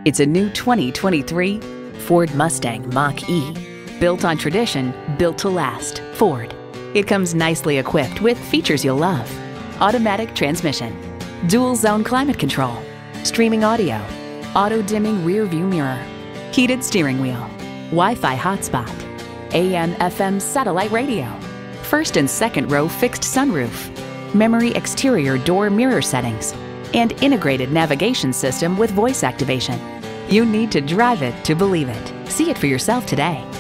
It's a new 2023 Ford Mustang Mach-E. Built on tradition, built to last. Ford. It comes nicely equipped with features you'll love. Automatic transmission, dual zone climate control, streaming audio, auto dimming rear view mirror, heated steering wheel, Wi-Fi hotspot, AM/FM satellite radio, first and second row fixed sunroof, memory exterior door mirror settings, and integrated navigation system with voice activation. You need to drive it to believe it. See it for yourself today.